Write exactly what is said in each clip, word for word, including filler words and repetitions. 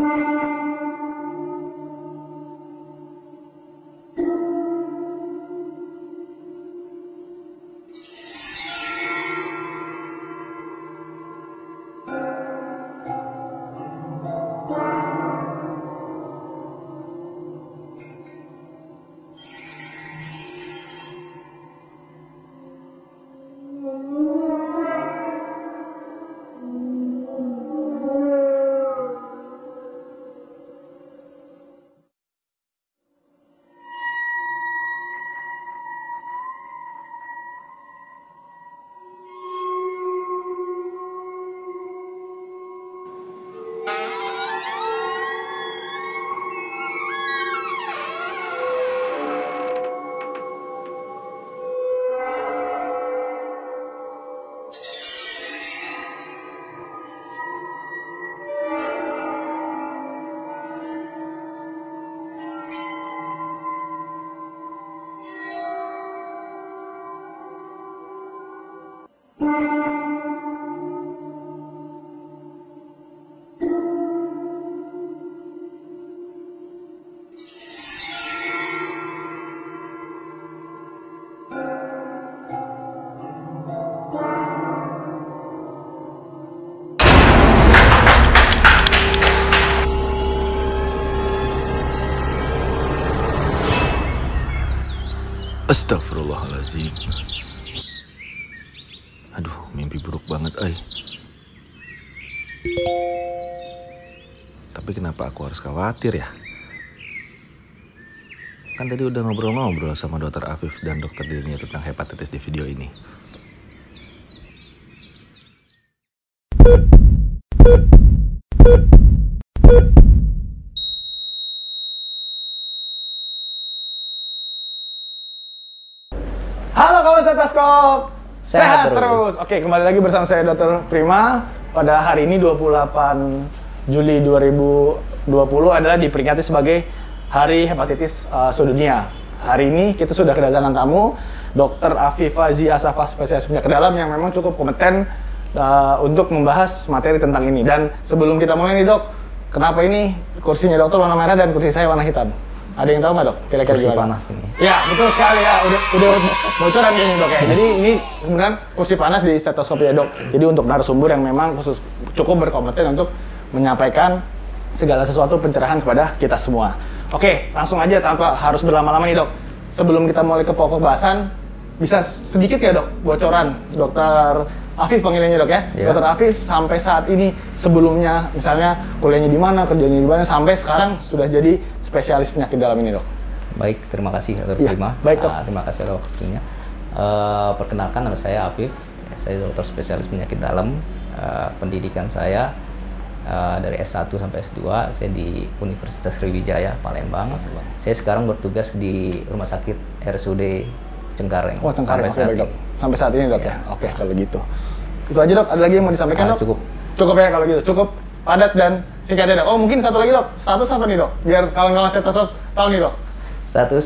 Astagfirullahaladzim. Aduh, mimpi buruk banget, ay. Tapi kenapa aku harus khawatir ya? Kan tadi udah ngobrol-ngobrol sama dokter Afif dan dokter Denia tentang hepatitis di video ini. Halo kawan stetoskop, sehat, Sehat terus. terus. Oke, kembali lagi bersama saya dokter Prima. Pada hari ini dua puluh delapan Juli dua ribu dua puluh adalah diperingati sebagai Hari Hepatitis uh, Sedunia. Hari ini kita sudah kedatangan tamu dokter Afifa Zia Safa, spesialis penyakit dalam yang memang cukup kompeten uh, untuk membahas materi tentang ini. Dan sebelum kita mulai nih dok, kenapa ini kursinya dokter warna merah dan kursi saya warna hitam? Ada yang tahu nggak dok? Kira-kira Kursi gimana? panas ini. Ya, betul sekali ya. Udah udah bocoran ini dok ya. Jadi ini kemudian kursi panas di stetoskop ya dok. Jadi untuk narasumber yang memang khusus cukup berkompeten untuk menyampaikan segala sesuatu pencerahan kepada kita semua. Oke, langsung aja tanpa harus berlama-lama nih dok. Sebelum kita mulai ke pokok bahasan, bisa sedikit ya dok bocoran dokter Afif panggilannya dok ya. Ya. Dokter Afif sampai saat ini sebelumnya misalnya kuliahnya di mana, kerjanya di mana, sampai sekarang sudah jadi spesialis penyakit dalam ini dok. Baik, terima kasih dokter Ya, Prima. baik, dok. Uh, terima kasih atas waktunya. Uh, perkenalkan nama saya Afif. Saya dokter spesialis penyakit dalam. Uh, pendidikan saya uh, dari S satu sampai S dua saya di Universitas Sriwijaya Palembang. Saya sekarang bertugas di Rumah Sakit R S U D Cengkareng. Oh, Cengkareng, sampai oke, saat baik, ini. dok. Sampai saat ini dok ya. Ya. Oke, kalau gitu. Itu aja dok. Ada lagi yang mau disampaikan Ah, dok? cukup. Cukup ya kalau gitu. Cukup padat dan singkat ya dok. Oh mungkin satu lagi dok. Status apa nih dok? Biar kawan-kawan stetoskop tahu nih dok. Status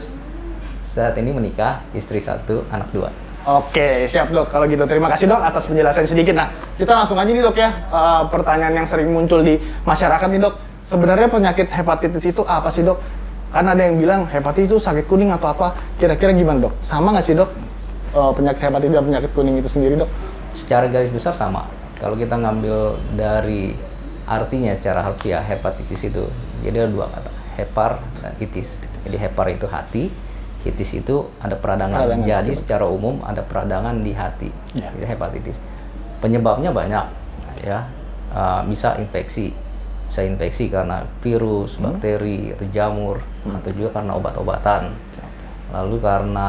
saat ini menikah, istri satu, anak dua. Oke, siap dok. Kalau gitu terima kasih dok atas penjelasan sedikit. Nah, kita langsung aja nih dok ya. Uh, pertanyaan yang sering muncul di masyarakat nih dok. Sebenarnya penyakit hepatitis itu apa sih dok? Karena ada yang bilang hepatitis itu sakit kuning atau apa. Kira-kira gimana dok? Sama nggak sih dok? Uh, penyakit hepatitis dan penyakit kuning itu sendiri dok? Secara garis besar sama. Kalau kita ngambil dari artinya secara harfiah hepatitis itu, jadi ada dua kata, hepar dan itis. Jadi hepar itu hati, itis itu ada peradangan. Peradangan, Jadi betul. secara umum ada peradangan di hati. Ya. Itu hepatitis. Penyebabnya banyak, ya. Uh, bisa infeksi, bisa infeksi karena virus, Hmm. bakteri, atau jamur, Hmm. atau juga karena obat-obatan. Lalu karena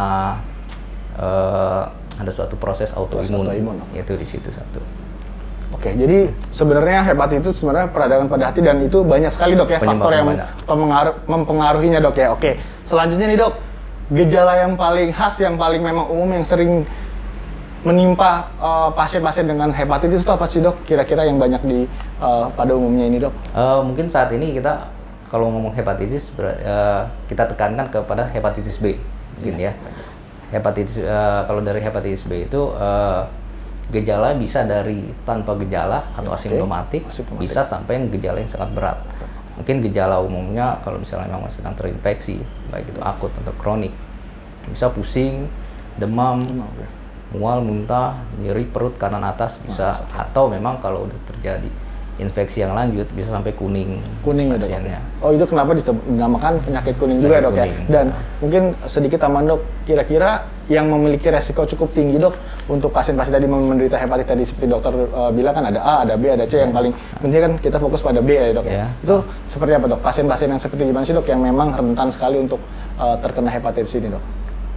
uh, ada suatu proses autoimun, autoimun, oke. itu di situ satu. Oke, jadi sebenarnya hepatitis itu sebenarnya peradangan pada hati dan itu banyak sekali dok ya Penyebabnya faktor yang banyak. pemengaruh, mempengaruhinya dok ya. Oke, selanjutnya nih dok, gejala yang paling khas, yang paling memang umum yang sering menimpa uh, pasien-pasien dengan hepatitis itu apa sih dok? Kira-kira yang banyak di uh, pada umumnya ini dok? Uh, mungkin saat ini kita kalau ngomong hepatitis ber- uh, kita tekankan kepada hepatitis B, mungkin ya. Hepatitis uh, kalau dari hepatitis B itu uh, gejala bisa dari tanpa gejala atau Oke. asimptomatik, Asimptomatik. bisa sampai yang gejala yang sangat berat. Mungkin gejala umumnya kalau misalnya memang sedang terinfeksi, baik itu akut atau kronik, bisa pusing, demam, Demam, oke. mual, muntah, nyeri perut kanan atas bisa, Atas, oke. atau memang kalau udah terjadi infeksi yang lanjut bisa sampai kuning Kuning ya dok? pasiennya. Oh itu kenapa disebut- dinamakan penyakit kuning Penyakit juga ya dok ya? kuning. Dan mungkin sedikit tambahan dok, kira-kira yang memiliki resiko cukup tinggi dok untuk pasien-pasien tadi menderita hepatitis tadi seperti dokter uh, bilang kan ada A, ada B, ada C, yang paling penting kan kita fokus pada B ya dok ya. Ya. Itu seperti apa dok? Pasien-pasien yang seperti gimana sih dok yang memang rentan sekali untuk uh, terkena hepatitis ini dok?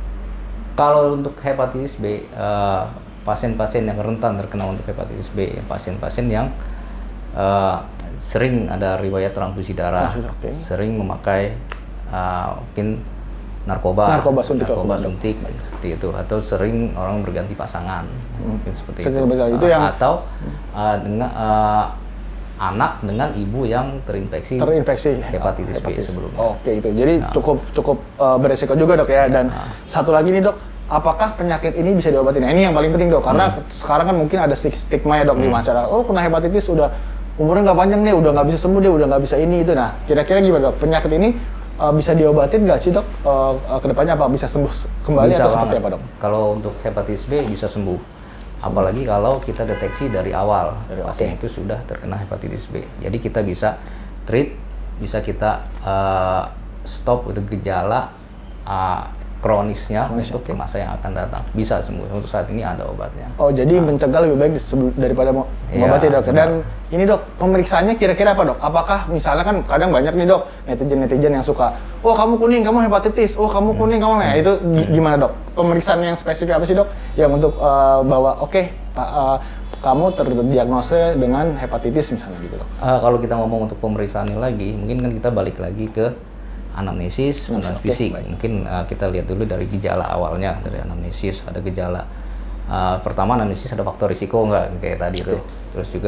Kalau untuk hepatitis B, eh, pasien-pasien yang rentan terkena untuk hepatitis B, pasien-pasien yang eh, sering ada riwayat transfusi darah, Transfusi, oke. sering memakai eh, mungkin narkoba, Narkoba suntik, narkoba narkoba, dok. suntik seperti itu, atau sering orang berganti pasangan, mungkin seperti Seperti itu. itu. Itu Eh, yang- atau eh, dengan eh, anak dengan ibu yang terinfeksi, Terinfeksi hepatitis B hepatitis. sebelumnya. Oke itu, jadi cukup cukup uh, beresiko juga dok ya. Dan Nah. satu lagi nih dok, apakah penyakit ini bisa diobati? Nah ini yang paling penting dok, karena Hmm. sekarang kan mungkin ada stig- stigma ya dok di masyarakat. Oh kena hepatitis udah umurnya nggak panjang deh, udah nggak bisa sembuh deh, udah nggak bisa ini itu. Nah kira-kira gimana dok? Penyakit ini uh, bisa diobatin nggak sih dok? Uh, uh, kedepannya apa? Bisa sembuh s- kembali Bisa atau seperti banget. apa dok? Kalau untuk hepatitis B bisa sembuh. Apalagi kalau kita deteksi dari awal Dari- pasien oke. itu sudah terkena hepatitis B. Jadi kita bisa treat, bisa kita uh, stop untuk gejala uh, kronisnya Kronis, untuk oke. masa yang akan datang. Bisa sembuh. Untuk saat ini ada obatnya. Oh jadi mencegah lebih baik disebel- daripada mau Iya, mengobati dok. Dan benar. ini dok, pemeriksaannya kira-kira apa dok? Apakah misalnya kan kadang banyak nih dok netizen-netizen yang suka, oh kamu kuning, kamu hepatitis, oh kamu kuning, kamu ya itu gi- gimana dok? Pemeriksaan yang spesifik apa sih dok? Yang untuk eh, bahwa oke Pak, eh, kamu terdiagnosa dengan hepatitis misalnya gitu dok? Uh, kalau kita ngomong untuk pemeriksaannya lagi, mungkin kan kita balik lagi ke anamnesis, Hmm, anamnesis oke, fisik. baik. Mungkin uh, kita lihat dulu dari gejala awalnya, dari anamnesis ada gejala. Uh, pertama anamnesis ada faktor risiko nggak kayak tadi itu. Terus juga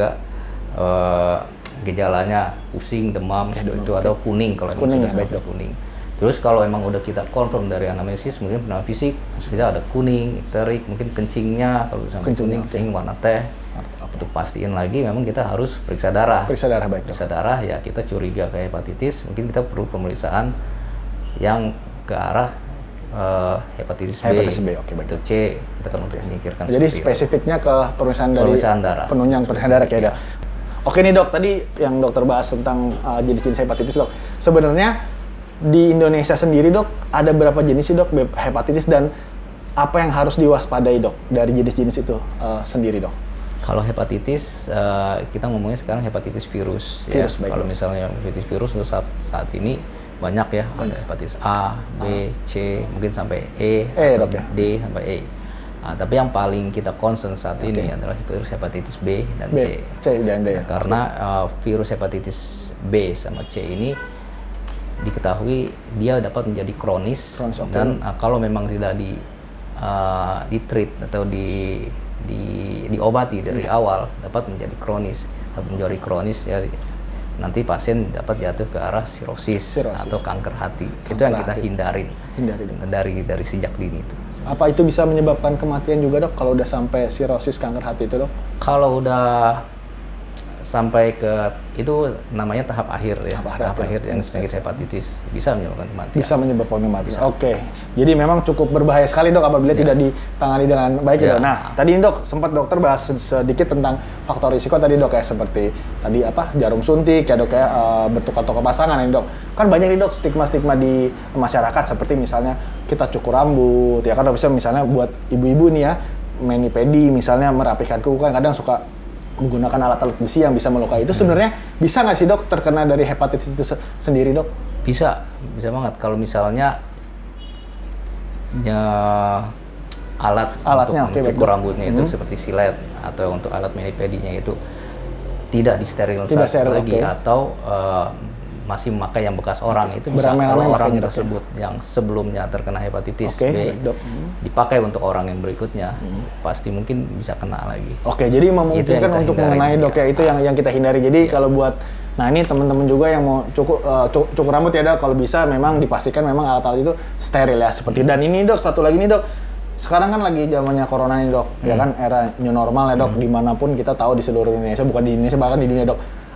uh, gejalanya pusing, demam, seperti itu ada kuning kalau emang Kuning sudah ya, sampai baik, ke kuning. Terus kalau emang udah kita confirm dari anamnesis, mungkin penilaian fisik kita ada kuning, iterik, mungkin kencingnya kalau sampai Kencingnya, kuning, oke. kencing warna teh. Untuk pastiin lagi, memang kita harus periksa darah. Periksa darah baik dok. Periksa darah ya kita curiga ke hepatitis, mungkin kita perlu pemeriksaan yang ke arah eh, hepatitis B, Hepatitis B, oke, baik. atau C, kita kan untuk memikirkan Jadi seperti itu. spesifiknya ke pemeriksaan dari Pemeriksaan darah. penunjang pemeriksaan darah kayak Spesifik, ada. Oke nih dok, tadi yang dokter bahas tentang uh, jenis-jenis hepatitis dok. Sebenarnya di Indonesia sendiri dok, ada berapa jenis sih dok hepatitis dan apa yang harus diwaspadai dok dari jenis-jenis itu uh, sendiri dok? Kalau hepatitis, eh, kita ngomongnya sekarang hepatitis virus. Virus, ya. baik, Kalau baik. misalnya hepatitis virus untuk saat, saat ini banyak ya, ada hepatitis A, B, C, mungkin sampai E, E, atau dok, ya. D sampai E. Nah, tapi yang paling kita concern saat ini adalah virus hepatitis B dan B, C. C dan D ya. Karena uh, virus hepatitis B sama C ini diketahui dia dapat menjadi kronis, Kronis, oke. dan uh, kalau memang tidak di uh, di treat atau di di diobati dari Iya. awal dapat menjadi kronis, dapat menjadi kronis ya nanti pasien dapat jatuh ke arah sirosis, Sirosis. atau kanker hati. Itu Kanker yang kita hati. hindarin, Hindari, dok. dari dari sejak dini itu. Apa itu bisa menyebabkan kematian juga dok kalau udah sampai sirosis kanker hati itu dok? Kalau udah sampai ke itu namanya tahap akhir ya, Tahap tahap, akhir, akhir yang ya. penyakit hepatitis bisa menyebabkan kematian. Bisa menyebabkan kematian. Oke, jadi memang cukup berbahaya sekali dok apabila tidak ditangani dengan baik ya. Ya. Dok. Nah, tadi dok sempat dokter bahas sedikit tentang faktor risiko tadi dok ya, seperti tadi apa jarum suntik ya dok ya, uh, bertukar-tukar pasangan ini dok. Kan banyak nih dok stigma-stigma di masyarakat seperti misalnya kita cukur rambut ya kan, bisa misalnya buat ibu-ibu nih ya mani pedi misalnya merapikan kuku kan kadang suka menggunakan alat-alat besi yang bisa melukai. Itu sebenarnya bisa nggak sih dok terkena dari hepatitis itu se- sendiri dok? Bisa, bisa banget. Kalau misalnya ya, alat Alatnya, untuk oke, baik, mencukur dok. rambutnya itu Hmm. seperti silet atau untuk alat manipedinya itu tidak disterilisasi Tidak steril, lagi oke. atau eh, masih memakai yang bekas orang itu bisa Beramai-ramai kalau orang makanya, dok, ya? tersebut yang sebelumnya terkena hepatitis Oke, B baik, dok. Hmm. dipakai untuk orang yang berikutnya pasti mungkin bisa kena lagi. Oke, jadi memungkinkan Itu yang kita untuk hindari, mengenai dok ya, ya. itu yang yang kita hindari. Jadi kalau buat, nah ini teman-teman juga yang mau cukur eh, cu- cukur rambut ya dok, kalau bisa memang dipastikan memang alat-alat itu steril ya seperti. Dan ini dok, satu lagi nih dok, sekarang kan lagi zamannya corona nih dok, ya kan era new normal ya dok, dimanapun kita tahu di seluruh Indonesia, bukan di Indonesia bahkan di dunia dok.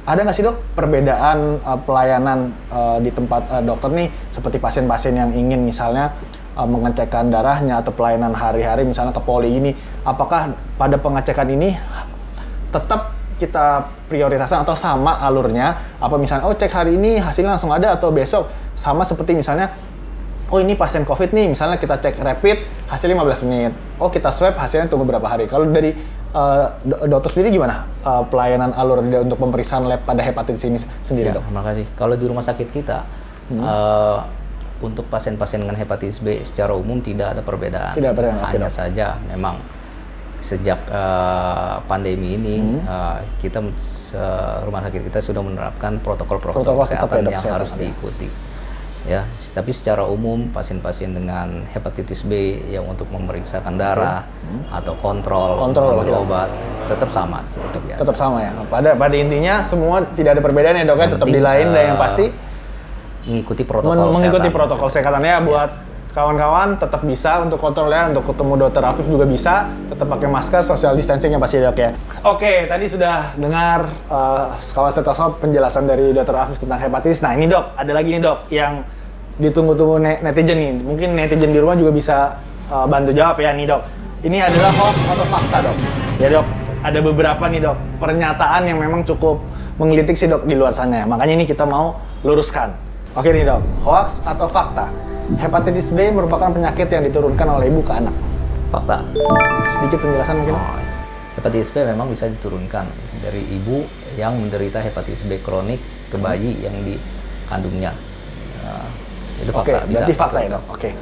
Ada nggak sih dok perbedaan uh, pelayanan uh, di tempat uh, dokter nih seperti pasien-pasien yang ingin misalnya uh, mengecekkan darahnya atau pelayanan hari-hari misalnya ke poli ini, apakah pada pengecekan ini tetap kita prioritaskan atau sama alurnya? Apa misalnya oh cek hari ini hasilnya langsung ada atau besok sama seperti misalnya oh ini pasien COVID nih, misalnya kita cek rapid, hasilnya lima belas menit. Oh kita swab, hasilnya tunggu berapa hari. Kalau dari uh, dokter sendiri gimana uh, pelayanan alur untuk pemeriksaan lab pada hepatitis ini sendiri ya, dok? Terima kasih. Kalau di rumah sakit kita, hmm. uh, untuk pasien-pasien dengan hepatitis B secara umum tidak ada perbedaan. Tidak ada perbedaan. Hanya okay, saja memang sejak uh, pandemi ini, hmm. uh, kita uh, rumah sakit kita sudah menerapkan protokol-protokol kesehatan yang kesehatan, harus ya. diikuti. Ya, tapi secara umum pasien-pasien dengan hepatitis B yang untuk memeriksakan darah hmm. atau kontrol, kontrol ya. obat tetap sama seperti biasa. Tetap sama ya. Pada pada intinya semua tidak ada perbedaan ya dok ya, tetap di lain uh, dan yang pasti mengikuti protokol men- mengikuti kesehatan. protokol kesehatan ya buat ya. Kawan-kawan tetap bisa untuk kontrol ya, untuk ketemu dokter Afif juga bisa, tetap pakai masker, social distancing yang pasti dok ya. Oke, tadi sudah dengar uh, kawan Stetoskop penjelasan dari dokter Afif tentang hepatitis. Nah ini dok, ada lagi nih dok yang ditunggu-tunggu netizen nih. Mungkin netizen di rumah juga bisa uh, bantu jawab ya nih dok. Ini adalah hoax atau fakta dok? Ya dok, ada beberapa nih dok pernyataan yang memang cukup menggelitik sih dok di luar sana. Makanya ini kita mau luruskan. Oke nih dok, hoax atau fakta? Hepatitis B merupakan penyakit yang diturunkan oleh ibu ke anak. Fakta. Sedikit penjelasan mungkin. Oh, hepatitis B memang bisa diturunkan dari ibu yang menderita hepatitis B kronik ke bayi yang dikandungnya. Uh, itu fakta. Oke, bisa berarti fakta ya dok. Oke.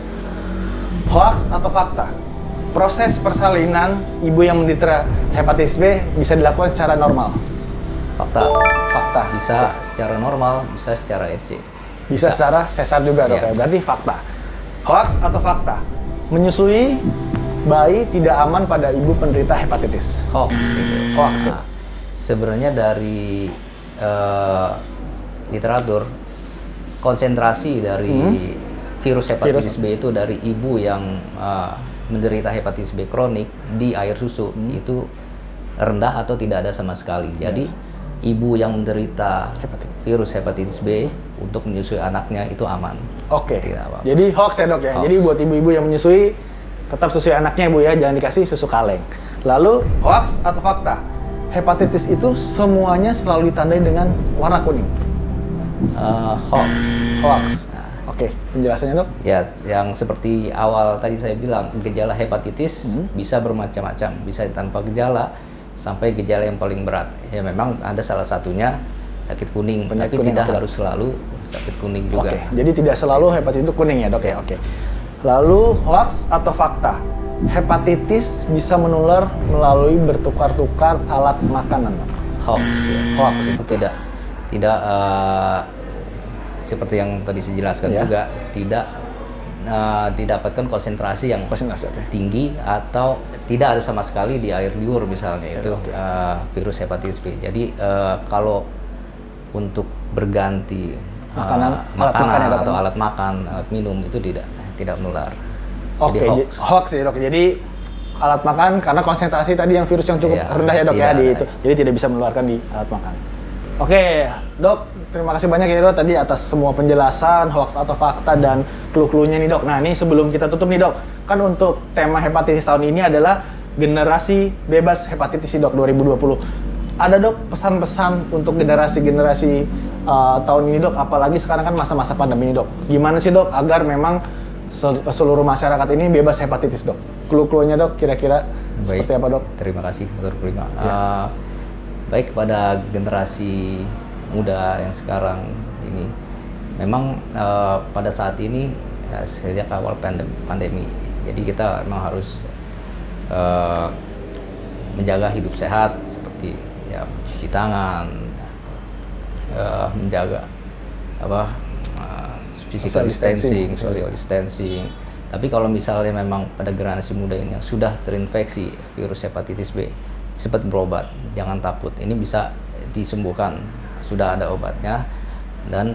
Hoax atau fakta? Proses persalinan ibu yang menderita hepatitis B bisa dilakukan secara normal. Fakta. Fakta. Bisa secara normal, bisa secara S C. Bisa, bisa secara sesar juga dok ya. Berarti fakta. Hoax atau fakta? Menyusui bayi tidak aman pada ibu penderita hepatitis. Hoax itu. Hoax. Nah, sebenarnya dari uh, literatur konsentrasi dari hmm. virus hepatitis virus. B itu dari ibu yang uh, menderita hepatitis B kronik di air susu hmm. itu rendah atau tidak ada sama sekali. Jadi yes. ibu yang menderita hepatitis. virus hepatitis B untuk menyusui anaknya itu aman. Oke. Okay. Jadi hoax ya dok ya. Hoax. Jadi buat ibu-ibu yang menyusui tetap susui anaknya ibu ya, jangan dikasih susu kaleng. Lalu hoax atau fakta? Hepatitis itu semuanya selalu ditandai dengan warna kuning. Uh, hoax. Hoax. Nah, Oke, okay. penjelasannya dok? Ya, yang seperti awal tadi saya bilang, gejala hepatitis hmm. bisa bermacam-macam, bisa tanpa gejala sampai gejala yang paling berat. Ya memang ada salah satunya sakit kuning, penyakit tapi kuning, tidak okay. harus selalu sakit kuning juga. Oke, jadi tidak selalu hepatitis itu kuning ya dok ya. Oke. Lalu hoax atau fakta? Hepatitis bisa menular melalui bertukar-tukar alat makanan. Hoax. Ya. Hoax. Itu tidak tidak uh, seperti yang tadi saya jelaskan ya. juga tidak uh, didapatkan konsentrasi yang konsentrasi, okay. tinggi atau tidak ada sama sekali di air liur misalnya ya, itu okay. uh, virus hepatitis B. Jadi uh, kalau untuk berganti makanan, uh, makanan makan atau alat makan, alat minum itu tidak tidak menular. Oke, okay, hoax. hoax ya dok. Jadi alat makan karena konsentrasi tadi yang virus yang cukup ya, rendah ya dok ya di itu, jadi tidak bisa menularkan di alat makan. Oke, okay, dok, terima kasih banyak ya dok tadi atas semua penjelasan hoax atau fakta dan clue-cluenya nih dok. Nah ini sebelum kita tutup nih dok, kan untuk tema hepatitis tahun ini adalah generasi bebas hepatitis dok dua ribu dua puluh. Ada dok pesan-pesan untuk generasi-generasi uh, tahun ini dok, apalagi sekarang kan masa-masa pandemi ini dok. Gimana sih dok agar memang seluruh masyarakat ini bebas hepatitis dok? Clue-cluenya dok kira-kira seperti apa dok? Terima kasih dokter Prima. Ya. Uh, baik kepada generasi muda yang sekarang ini, memang uh, pada saat ini ya, sejak awal pandemi, pandemi, jadi kita memang harus uh, menjaga hidup sehat seperti ya cuci tangan, uh, menjaga apa uh, physical distancing, social distancing. Tapi kalau misalnya memang pada generasi muda ini yang sudah terinfeksi virus hepatitis B, cepat berobat, jangan takut. Ini bisa disembuhkan, sudah ada obatnya, dan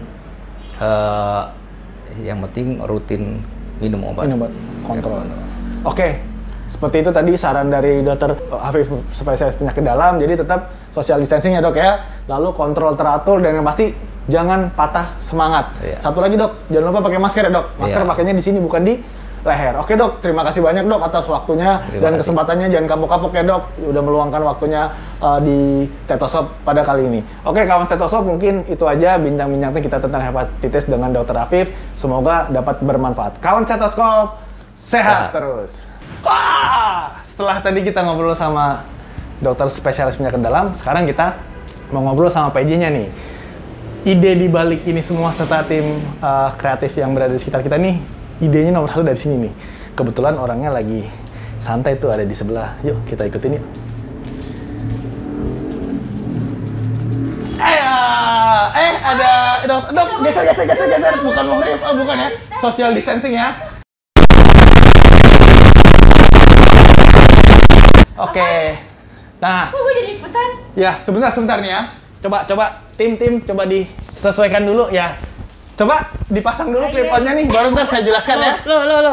uh, yang penting rutin minum obat. Minum obat, kontrol. Oke, seperti itu tadi saran dari dokter Afif spesialis penyakit dalam, jadi tetap social distancing ya dok ya, lalu kontrol teratur dan yang pasti jangan patah semangat. Iya. Satu lagi dok, jangan lupa pakai masker ya dok, masker Iya. pakainya di sini bukan di leher. Oke dok, terima kasih banyak dok atas waktunya Terima dan kasih. kesempatannya, jangan kapok-kapok ya dok, udah meluangkan waktunya uh, di Stethoscope pada kali ini. Oke kawan Stethoscope, mungkin itu aja bincang-bincangnya kita tentang hepatitis dengan dokter Afif, semoga dapat bermanfaat. Kawan Stethoscope, sehat, Sehat. terus. Wah, setelah tadi kita ngobrol sama dokter spesialis penyakit dalam, sekarang kita mau ngobrol sama P J-nya nih. Ide di balik ini semua serta tim uh, kreatif yang berada di sekitar kita nih, idenya nomor satu dari sini nih. Kebetulan orangnya lagi santai tuh ada di sebelah. Yuk kita ikutin yuk. Eh, ah, eh ada dok, dok geser geser geser geser, bukan muhrib, oh bukan ya, social distancing ya. Oke, nah, Kok gue jadi ikutan? ya sebentar sebentar nih ya. Coba coba tim tim coba disesuaikan dulu ya. Coba dipasang dulu clip-onnya nih, baru ntar saya jelaskan ya. Lo, lo, lo.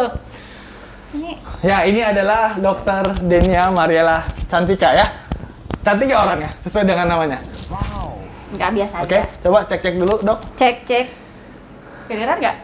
Ini Ya ini adalah dokter Denia Mariela Cantika ya. Cantik ya orangnya, sesuai dengan namanya. nggak biasa Oke, aja. coba cek-cek dulu dok. Cek, cek. Kedengeran nggak?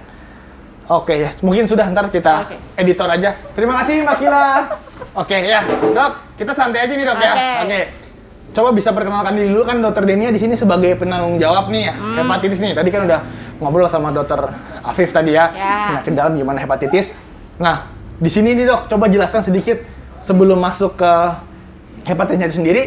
Oke ya, mungkin sudah ntar kita Oke. editor aja. Terima kasih Mbak Kila. Oke ya, dok, kita santai aja nih dok ya. Oke. Oke. Coba bisa perkenalkan diri dulu, kan dokter Denia di sini sebagai penanggung jawab nih ya, hepatitis nih. Tadi kan udah ngobrol sama dokter Afif tadi ya, Ya. penyakit dalam gimana hepatitis. Nah, di sini nih dok, coba jelaskan sedikit sebelum masuk ke hepatitisnya itu sendiri.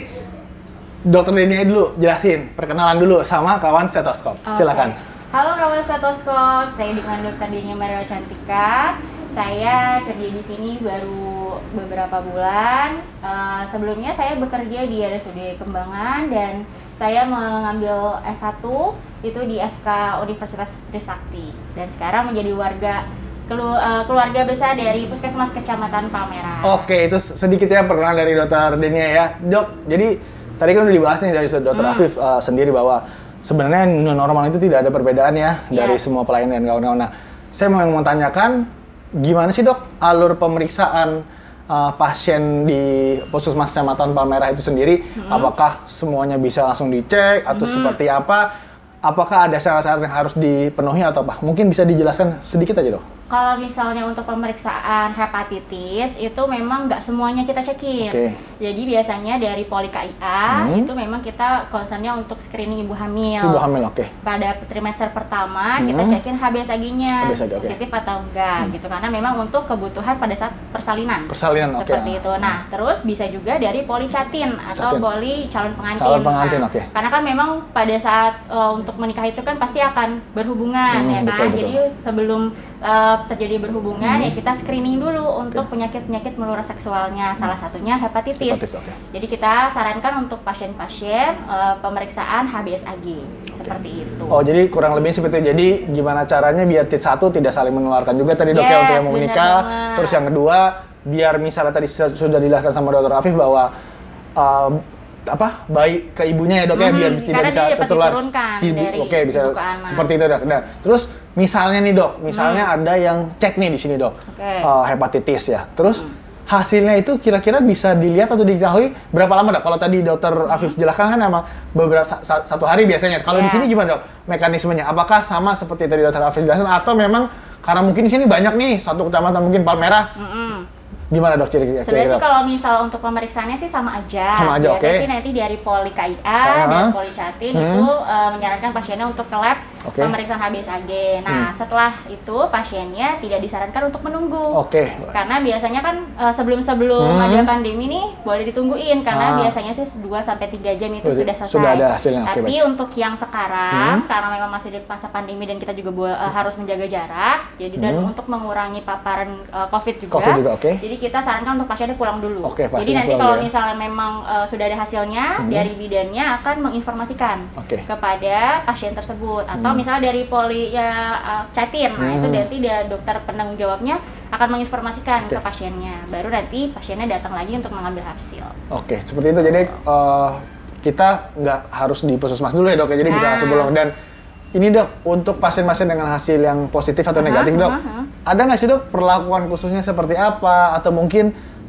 Dokter Denia dulu jelasin, perkenalan dulu sama kawan Stethoscope. Oke. Silakan. Halo kawan Stethoscope, saya dengan dokter Denia Mariela Cantika. Saya kerja di sini baru beberapa bulan. Eh, sebelumnya saya bekerja di R S U D Kembangan dan saya mengambil S satu itu di F K Universitas Trisakti. Dan sekarang menjadi warga kelu- eh, keluarga besar dari Puskesmas Kecamatan Palmerah. Oke, itu sedikit ya perkenalan dari dokter Denia ya. Dok, jadi tadi kan udah dibahas nih dari dokter Hmm. Afif uh, sendiri bahwa sebenarnya new normal itu tidak ada perbedaan ya dari Yes. semua pelayanan dan kawan-kawan. Nah, saya mau mau tanyakan gimana sih dok alur pemeriksaan uh, pasien di Puskesmas Kecamatan Palmerah itu sendiri? Hmm. Apakah semuanya bisa langsung dicek atau seperti apa? Apakah ada syarat-syarat yang harus dipenuhi atau apa? Mungkin bisa dijelaskan sedikit aja dok. Kalau misalnya untuk pemeriksaan hepatitis itu memang nggak semuanya kita cekin. Oke. Jadi biasanya dari Poli K I A Hmm. itu memang kita concernnya untuk screening ibu hamil. Si ibu hamil, oke. Pada trimester pertama kita Hmm. cekin H B S A G-nya H B S A G, oke. positif atau enggak gitu, karena memang untuk kebutuhan pada saat persalinan. Persalinan, oke. Seperti itu. Nah, terus bisa juga dari policatin atau Catin. poli calon pengantin. Calon pengantin, Nah, oke. Karena kan memang pada saat uh, untuk menikah itu kan pasti akan berhubungan Hmm, ya kan. betul, betul. Jadi sebelum uh, terjadi berhubungan Hmm. ya kita screening dulu untuk penyakit-penyakit menular seksualnya. Salah satunya hepatitis. Hepatitis, oke. Jadi kita sarankan untuk pasien-pasien uh, pemeriksaan H B S A G seperti itu. Oh, jadi kurang lebih seperti itu. Jadi gimana caranya biar tit satu tidak saling menularkan juga tadi dok ya Yes, untuk yang mau benar menikah. banget. Terus yang kedua, biar misalnya tadi su- sudah dijelaskan sama dokter Afif bahwa uh, apa baik ke ibunya ya dok ya Hmm, biar tidak karena bisa dia dapat tertular. diturunkan Ti- dari Oke, bisa ibu ke anak. seperti itu dok. Nah, terus misalnya nih dok, misalnya ada yang cek nih di sini dok, Hmm. Oke. uh, hepatitis ya. Terus hasilnya itu kira-kira bisa dilihat atau diketahui berapa lama dok? Kalau tadi dokter Afif jelaskan kan emang beberapa sa- sa- satu hari biasanya. Kalau di Ya. sini gimana dok mekanismenya? Apakah sama seperti tadi dokter Afif jelaskan atau memang karena mungkin di sini banyak nih satu kecamatan mungkin Palmerah? Mm-mm. Gimana dok kira-kira? Sebenarnya sih kalau misal untuk pemeriksaannya sih sama aja. Sama aja, Biasanya oke. sih nanti dari Poli K I A Ah. dan Poli Catin Hmm. itu uh, menyarankan pasiennya untuk ke lab Oke. pemeriksaan H B S A G. Nah, Hmm. setelah itu pasiennya tidak disarankan untuk menunggu. Oke. Karena biasanya kan uh, sebelum-sebelum Hmm. ada pandemi nih boleh ditungguin karena Ah. biasanya sih dua sampai tiga jam itu Sudah- sudah selesai. sudah ada hasilnya, oke, Tapi baik. untuk yang sekarang Hmm. karena memang masih di masa pandemi dan kita juga bo- uh, harus menjaga jarak, jadi dan Hmm. untuk mengurangi paparan uh, COVID juga. COVID juga, oke. Jadi kita sarankan untuk pasiennya pulang dulu. Oke, Jadi pasiennya nanti pulang kalau dulu ya. misalnya memang uh, sudah ada hasilnya, Hmm. dari bidannya akan menginformasikan Oke. kepada pasien tersebut. Atau Hmm. misalnya dari poli ya uh, Catin, nah itu Hmm. nanti dia dokter penanggung jawabnya akan menginformasikan Oke. ke pasiennya. Baru nanti pasiennya datang lagi untuk mengambil hasil. Oke, seperti itu. Jadi eh, kita nggak harus di puskesmas dulu ya dok ya. Jadi bisa Ah. sebelum dan ini dok untuk pasien-pasien dengan hasil yang positif atau Aha, negatif dok, aha, aha. ada nggak sih dok perlakuan khususnya seperti apa atau mungkin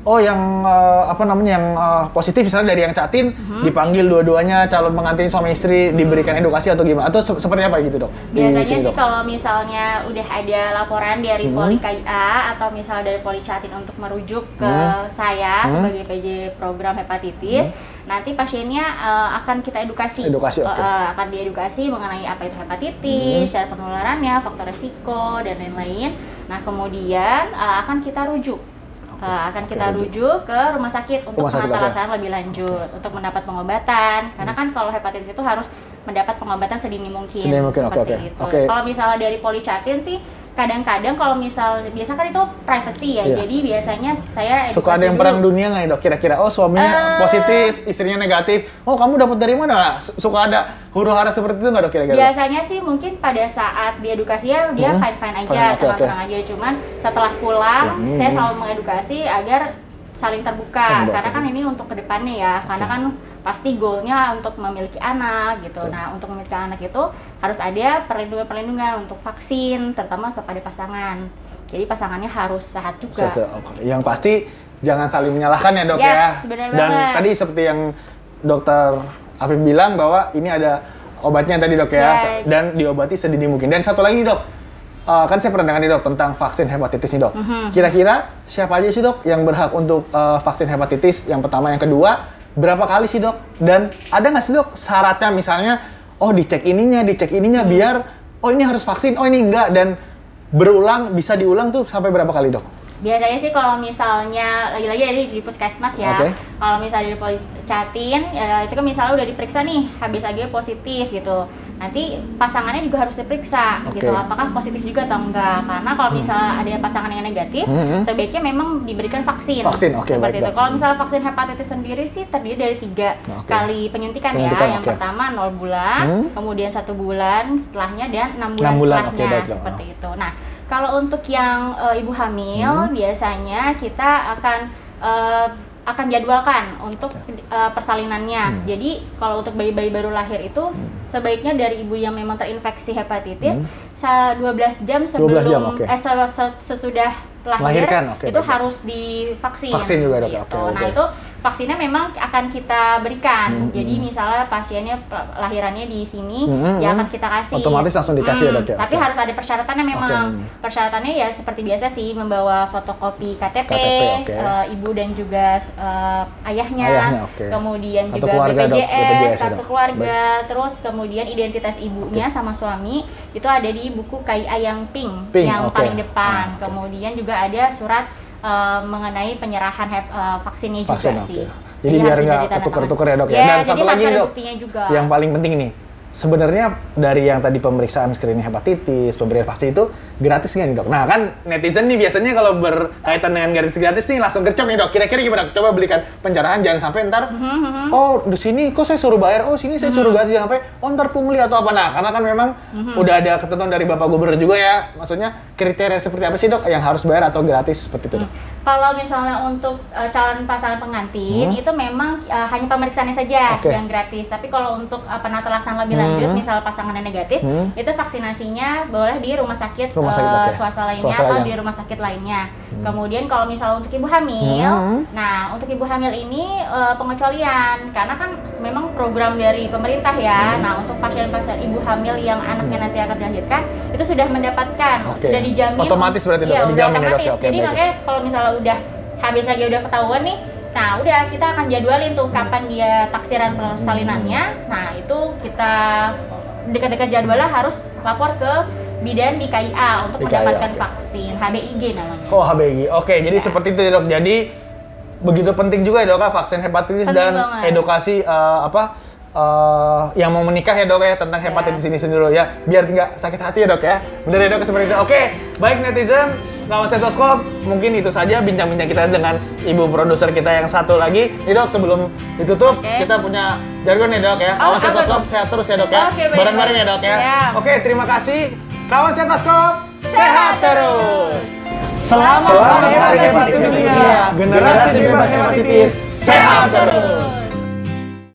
oh yang uh, apa namanya yang uh, positif misalnya dari yang catin hmm. dipanggil dua-duanya calon pengantin suami istri hmm. diberikan edukasi atau gimana atau se seperti apa gitu dok? Biasanya sih kalau misalnya udah ada laporan dari hmm. Poli K I A atau misalnya dari Poli Catin untuk merujuk ke hmm. saya hmm. sebagai P J program hepatitis, hmm. nanti pasiennya uh, akan kita edukasi, edukasi okay. uh, akan diedukasi mengenai apa itu hepatitis, hmm. cara penularannya, faktor resiko dan lain-lain. Nah kemudian uh, akan kita rujuk. Uh, akan kita rujuk ke rumah sakit untuk pengawasan lebih lanjut, okay. untuk mendapat pengobatan. Karena kan kalau hepatitis itu harus mendapat pengobatan sedini mungkin, sedini mungkin seperti okay, okay. itu. Okay. Kalau misalnya dari Poli Catin sih, kadang-kadang kalau misal, biasa kan itu privacy ya, yeah. jadi biasanya saya suka ada yang dulu. Perang dunia nggak ya dok? Kira-kira, oh suaminya uh, positif, istrinya negatif, oh kamu dapat dari mana? Suka ada huru-hara seperti itu nggak dok kira-kira? Biasanya sih mungkin pada saat diedukasi ya dia hmm. fine-fine aja, tenang-tenang okay, okay. aja. Cuman setelah pulang, hmm. saya selalu mengedukasi agar saling terbuka, hmm, karena kan ini untuk kedepannya ya, okay. karena kan pasti goalnya untuk memiliki anak gitu. Okay. Nah untuk memiliki anak itu harus ada perlindungan-perlindungan untuk vaksin, terutama kepada pasangan. Jadi pasangannya harus sehat juga. Okay. Yang pasti jangan saling menyalahkan ya dok yes, ya. Benar Dan banget. Tadi seperti yang dokter Afif bilang bahwa ini ada obatnya tadi dok ya, yeah. dan diobati sedini mungkin. Dan satu lagi dok, uh, kan saya pernah dengar nih dok tentang vaksin hepatitis nih dok. Mm-hmm. Kira-kira siapa aja sih dok yang berhak untuk uh, vaksin hepatitis? Yang pertama, yang kedua, berapa kali sih dok? Dan ada nggak sih dok syaratnya misalnya, oh dicek ininya, dicek ininya hmm. biar, oh ini harus vaksin, oh ini enggak, dan berulang, bisa diulang tuh sampai berapa kali dok? Biasanya sih kalau misalnya, lagi-lagi dari di puskesmas ya, okay. kalau misalnya di Poli Catin, ya itu kan misalnya udah diperiksa nih, H B satu positif gitu. Nanti pasangannya juga harus diperiksa okay. gitu, apakah positif juga atau enggak. Karena kalau misalnya ada pasangan yang negatif, mm-hmm. sebaiknya memang diberikan vaksin. Vaksin, oke. Okay, seperti itu. Kalau misalnya vaksin hepatitis sendiri sih terdiri dari tiga okay. kali penyuntikan, penyuntikan ya. Yang okay. pertama nol bulan, hmm? kemudian satu bulan setelahnya, dan enam bulan, enam bulan setelahnya, okay, seperti itu. Nah, kalau untuk yang uh, ibu hamil, hmm. biasanya kita akan uh, akan jadwalkan untuk okay. uh, persalinannya. Hmm. Jadi kalau untuk bayi-bayi baru lahir itu hmm. sebaiknya dari ibu yang memang terinfeksi hepatitis hmm. dua belas jam sebelum dua belas jam, okay. eh, sesudah lahir okay, itu baik. harus divaksin. Vaksin juga dok. Gitu. Okay, nah okay. itu vaksinnya memang akan kita berikan. Hmm. Jadi misalnya pasiennya lahirannya di sini, hmm. ya akan kita kasih. Otomatis langsung dikasih hmm. ya dok ya. Tapi okay. harus ada persyaratannya memang. Okay. Persyaratannya ya seperti biasa sih, membawa fotokopi K T P, K T P okay. uh, ibu dan juga uh, ayahnya, ayahnya okay. kemudian kartu juga keluarga, B P J S, dok, B P J S kartu dok. keluarga, baik. Terus kemudian identitas ibunya okay. sama suami itu ada di buku K I A yang pink, pink yang okay. paling depan. Ah, okay. Kemudian juga ada surat uh, mengenai penyerahan hep, uh, vaksinnya juga Vaksin, sih. Okay. Jadi, jadi biar nggak ketuker-tuker ya dok ya. ya. Dan jadi satu lagi nih dok, juga. yang paling penting nih, sebenarnya dari yang tadi pemeriksaan screening hepatitis, pemberian vaksin itu gratis nggak nih dok? Nah kan netizen nih biasanya kalau berkaitan dengan gratis-gratis nih langsung gercep nih dok. Kira-kira gimana? Coba belikan pencerahan, jangan sampai ntar, mm-hmm. oh di sini kok saya suruh bayar, oh sini saya suruh mm-hmm. gratis, jangan sampai oh ntar pungli atau apa. Nah karena kan memang mm-hmm. udah ada ketentuan dari Bapak Gubernur juga ya, maksudnya kriteria seperti apa sih dok yang harus bayar atau gratis seperti itu dok? Mm. Kalau misalnya untuk uh, calon pasangan pengantin hmm. itu memang uh, hanya pemeriksaannya saja okay. yang gratis. Tapi kalau untuk uh, penata laksanaan lebih lanjut, hmm. misal pasangannya negatif, hmm. itu vaksinasinya boleh di rumah sakit, rumah sakit uh, okay. swasta lainnya swasta atau lainnya. di rumah sakit lainnya. Hmm. Kemudian kalau misalnya untuk ibu hamil, hmm. nah untuk ibu hamil ini uh, pengecualian karena kan memang program dari pemerintah ya. Hmm. Nah untuk pasien-pasien ibu hamil yang anaknya hmm. nanti akan dilahirkan itu sudah mendapatkan, okay. sudah dijamin. Otomatis berarti ya, dijamin otomatis. ya dok. Okay, jadi baik. Makanya kalau misalnya udah habis lagi udah ketahuan nih, nah udah kita akan jadwalin tuh kapan dia taksiran persalinannya. Nah itu kita dekat-dekat jadwalnya harus lapor ke bidan di K I A untuk di mendapatkan K I A, okay. vaksin H B I G namanya. Oh H B I G, oke. Okay, jadi ya. seperti itu ya dok. Jadi begitu penting juga ya dok vaksin hepatitis penting dan banget. edukasi uh, apa? Uh, yang mau menikah ya dok ya tentang hepatitis yeah. ini sendiri ya, biar nggak sakit hati ya dok ya. Bener ya dok seperti itu. Oke, baik netizen, kawan stetoskop, mungkin itu saja bincang-bincang kita dengan ibu produser kita yang satu lagi. Nih dok, sebelum ditutup okay. kita punya jargon ya dok ya. Kawan oh, stetoskop sehat terus ya dok ya. Okay, bareng-bareng ya dok ya. Yeah. Oke, terima kasih. Kawan stetoskop sehat terus. Selamat, Selamat hari hepatitis dunia. Generasi bebas hepatitis sehat terus.